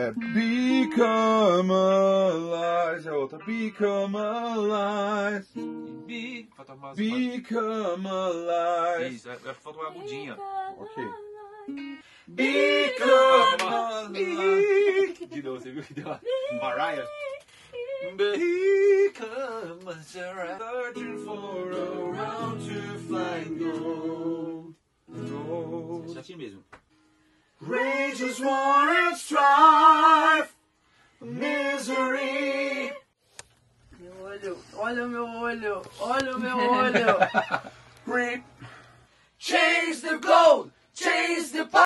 Become alive. A outra. Become alive. Become alive. Isso, falta uma agudinha. Ok. Become alive. De novo, você viu que deu uma Mariah? Become alive. Searching for a round to find gold. É assim mesmo. Rages, war and strife, misery. Meu olho, olha o meu olho, olha o meu olho. Reap. Change the gold, change the